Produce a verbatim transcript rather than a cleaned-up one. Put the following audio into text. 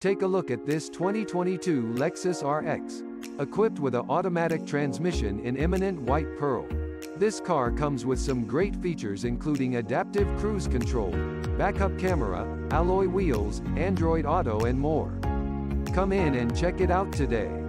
Take a look at this twenty twenty-two Lexus R X. Equipped with an automatic transmission in eminent white pearl. This car comes with some great features including adaptive cruise control, backup camera, alloy wheels, Android Auto and more. Come in and check it out today.